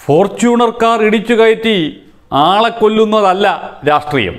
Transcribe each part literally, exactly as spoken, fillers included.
Fortuner car ഇടിച്ചു കയറ്റി ആളെ കൊല്ലുന്നതല്ല രാഷ്ട്രീയം.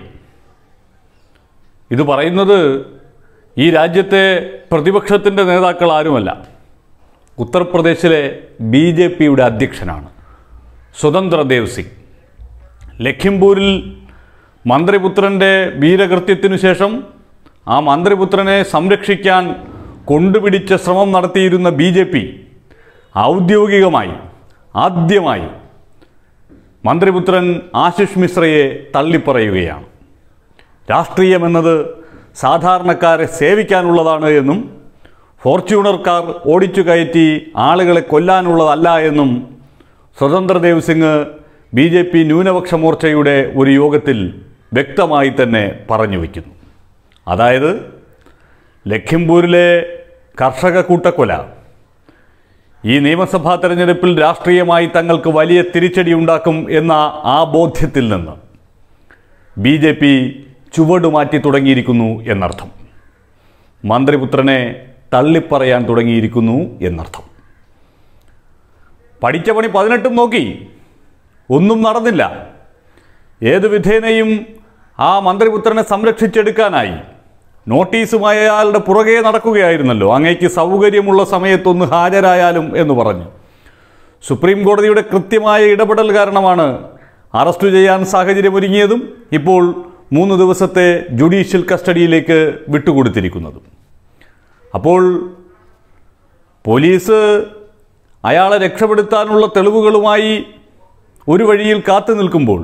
ഇത് പറയുന്നത് ഈ രാജ്യത്തെ പ്രതിപക്ഷത്തിൻ്റെ നേതാക്കൾ ആരുമല്ല, ഉത്തർപ്രദേശിലെ ബി ജെ പിയുടെ അധ്യക്ഷനാണ് സ്വതന്ത്ര ദേവ് സിംഗ്. ലഖിംപൂരിൽ മന്ത്രിപുത്രൻ്റെ വീരകൃത്യത്തിനു ശേഷം ആ മന്ത്രിപുത്രനെ സംരക്ഷിക്കാൻ കൊണ്ടുപിടിച്ച ശ്രമം നടത്തിയിരുന്ന ബി ജെ പി ഔദ്യോഗികമായി ആദ്യമായി മന്ത്രിപുത്രൻ ആശിഷ് മിശ്രയെ തള്ളിപ്പറയുകയാണ്. രാഷ്ട്രീയമെന്നത് സാധാരണക്കാരെ സേവിക്കാനുള്ളതാണ് എന്നും ഫോർച്യൂണർ കാർ ഓടിച്ചു കയറ്റി ആളുകളെ കൊല്ലാനുള്ളതല്ല എന്നും സ്വതന്ത്ര Dev Singh B J P ന്യൂനപക്ഷ മോർച്ചയുടെ ഒരു യോഗത്തിൽ വ്യക്തമായി തന്നെ പറഞ്ഞു വയ്ക്കുന്നു. അതായത് ലഖിംപൂരിലെ കർഷക കൂട്ടക്കൊല ഈ നിയമസഭാ തെരഞ്ഞെടുപ്പിൽ രാഷ്ട്രീയമായി തങ്ങൾക്ക് വലിയ തിരിച്ചടി ഉണ്ടാക്കും എന്ന ആ ബോധ്യത്തിൽ നിന്ന് ബി ജെ പി ചുവടുമാറ്റി തുടങ്ങിയിരിക്കുന്നു എന്നർത്ഥം. മന്ത്രിപുത്രനെ തള്ളിപ്പറയാൻ തുടങ്ങിയിരിക്കുന്നു എന്നർത്ഥം. പഠിച്ച പണി പതിനെട്ടും നോക്കി, ഒന്നും നടന്നില്ല. ഏതു വിധേനയും ആ മന്ത്രിപുത്രനെ സംരക്ഷിച്ചെടുക്കാനായി നോട്ടീസുമായി അയാളുടെ പുറകെ നടക്കുകയായിരുന്നല്ലോ. അങ്ങേക്ക് സൗകര്യമുള്ള സമയത്തൊന്ന് ഹാജരായാലും എന്ന് പറഞ്ഞു. സുപ്രീം കോടതിയുടെ കൃത്യമായ ഇടപെടൽ കാരണമാണ് അറസ്റ്റ് ചെയ്യാൻ സാഹചര്യമൊരുങ്ങിയതും ഇപ്പോൾ മൂന്ന് ദിവസത്തെ ജുഡീഷ്യൽ കസ്റ്റഡിയിലേക്ക് വിട്ടുകൊടുത്തിരിക്കുന്നതും. അപ്പോൾ പോലീസ് അയാളെ രക്ഷപ്പെടുത്താനുള്ള തെളിവുകളുമായി ഒരു വഴിയിൽ കാത്തു നിൽക്കുമ്പോൾ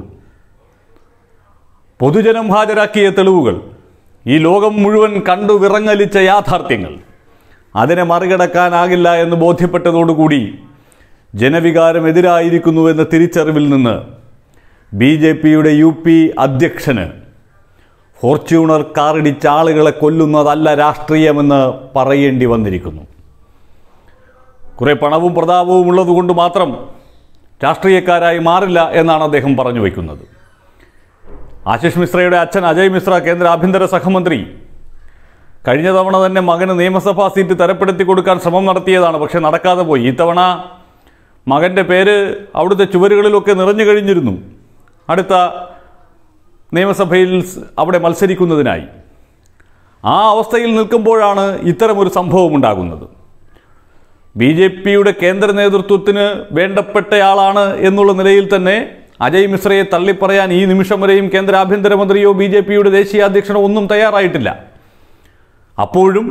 പൊതുജനം ഹാജരാക്കിയ തെളിവുകൾ, ഈ ലോകം മുഴുവൻ കണ്ടു വിറങ്ങലിച്ച യാഥാർത്ഥ്യങ്ങൾ, അതിനെ മറികടക്കാനാകില്ല എന്ന് ബോധ്യപ്പെട്ടതോടുകൂടി ജനവികാരം എതിരായിരിക്കുന്നു എന്ന തിരിച്ചറിവിൽ നിന്ന് ബി ജെ പിയുടെ യു പി അധ്യക്ഷന് ഫോർച്യൂണർ കാറിടിച്ച ആളുകളെ കൊല്ലുന്നതല്ല രാഷ്ട്രീയമെന്ന് പറയേണ്ടി വന്നിരിക്കുന്നു. കുറേ പണവും പ്രതാപവും ഉള്ളതുകൊണ്ട് മാത്രം രാഷ്ട്രീയക്കാരായി മാറില്ല എന്നാണ് അദ്ദേഹം പറഞ്ഞു വയ്ക്കുന്നത്. ആശിഷ് മിശ്രയുടെ അച്ഛൻ അജയ് മിശ്ര, കേന്ദ്ര ആഭ്യന്തര സഹമന്ത്രി, കഴിഞ്ഞ തവണ തന്നെ മകന് നിയമസഭാ സീറ്റ് തരപ്പെടുത്തി കൊടുക്കാൻ ശ്രമം നടത്തിയതാണ്. പക്ഷെ നടക്കാതെ പോയി. ഇത്തവണ മകൻ്റെ പേര് അവിടുത്തെ ചുവരുകളിലൊക്കെ നിറഞ്ഞു കഴിഞ്ഞിരുന്നു അടുത്ത നിയമസഭയിൽ അവിടെ മത്സരിക്കുന്നതിനായി. ആ അവസ്ഥയിൽ നിൽക്കുമ്പോഴാണ് ഇത്തരമൊരു സംഭവം ഉണ്ടാകുന്നത്. ബി ജെ പിയുടെ കേന്ദ്ര നേതൃത്വത്തിന് വേണ്ടപ്പെട്ടയാളാണ് എന്നുള്ള നിലയിൽ തന്നെ അജയ് മിശ്രയെ തള്ളിപ്പറയാൻ ഈ നിമിഷം വരെയും കേന്ദ്ര ആഭ്യന്തരമന്ത്രിയോ ബി ജെ പിയുടെ ദേശീയ അധ്യക്ഷനോ ഒന്നും തയ്യാറായിട്ടില്ല. അപ്പോഴും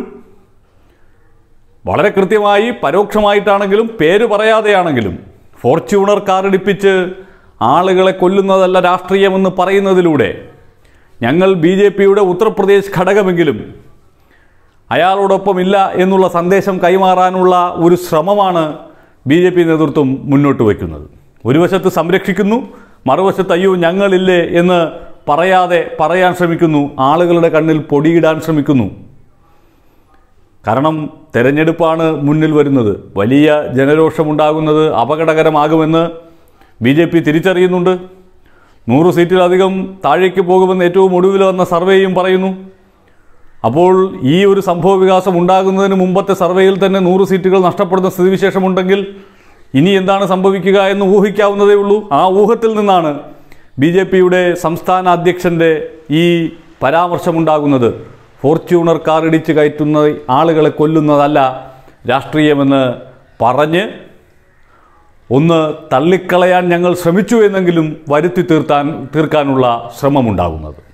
വളരെ കൃത്യമായി പരോക്ഷമായിട്ടാണെങ്കിലും പേര് പറയാതെയാണെങ്കിലും ഫോർച്യൂണർ കാറിടിപ്പിച്ച് ആളുകളെ കൊല്ലുന്നതല്ല രാഷ്ട്രീയമെന്ന് പറയുന്നതിലൂടെ ഞങ്ങൾ ബി ജെ പിയുടെ ഉത്തർപ്രദേശ് ഘടകമെങ്കിലും അയാളോടൊപ്പം ഇല്ല എന്നുള്ള സന്ദേശം കൈമാറാനുള്ള ഒരു ശ്രമമാണ് ബി ജെ പി നേതൃത്വം മുന്നോട്ട് വയ്ക്കുന്നത്. ഒരു വശത്ത് സംരക്ഷിക്കുന്നു, മറുവശത്ത് അയ്യോ ഞങ്ങളില്ലേ എന്ന് പറയാതെ പറയാൻ ശ്രമിക്കുന്നു, ആളുകളുടെ കണ്ണിൽ പൊടിയിടാൻ ശ്രമിക്കുന്നു. കാരണം തെരഞ്ഞെടുപ്പാണ് മുന്നിൽ വരുന്നത്. വലിയ ജനരോഷമുണ്ടാകുന്നത് അപകടകരമാകുമെന്ന് ബി ജെ പി തിരിച്ചറിയുന്നുണ്ട്. നൂറ് സീറ്റിലധികം താഴേക്ക് പോകുമെന്ന് ഏറ്റവും ഒടുവിൽ വന്ന സർവേയും പറയുന്നു. അപ്പോൾ ഈ ഒരു സംഭവ വികാസം ഉണ്ടാകുന്നതിന് മുമ്പത്തെ സർവേയിൽ തന്നെ നൂറ് സീറ്റുകൾ നഷ്ടപ്പെടുന്ന സ്ഥിതിവിശേഷമുണ്ടെങ്കിൽ ഇനി എന്താണ് സംഭവിക്കുക എന്ന് ഊഹിക്കാവുന്നതേ ഉള്ളൂ. ആ ഊഹത്തിൽ നിന്നാണ് ബി ജെ പിയുടെ സംസ്ഥാന അധ്യക്ഷൻ്റെ ഈ പരാമർശമുണ്ടാകുന്നത്. ഫോർച്യൂണർ കാർ ഇടിച്ച് കയറ്റുന്ന ആളുകളെ കൊല്ലുന്നതല്ല രാഷ്ട്രീയമെന്ന് പറഞ്ഞ് ഒന്ന് തള്ളിക്കളയാൻ ഞങ്ങൾ ശ്രമിച്ചു എന്നെങ്കിലും വരുത്തി തീർത്താൻ തീർക്കാനുള്ള ശ്രമമുണ്ടാകുന്നത്.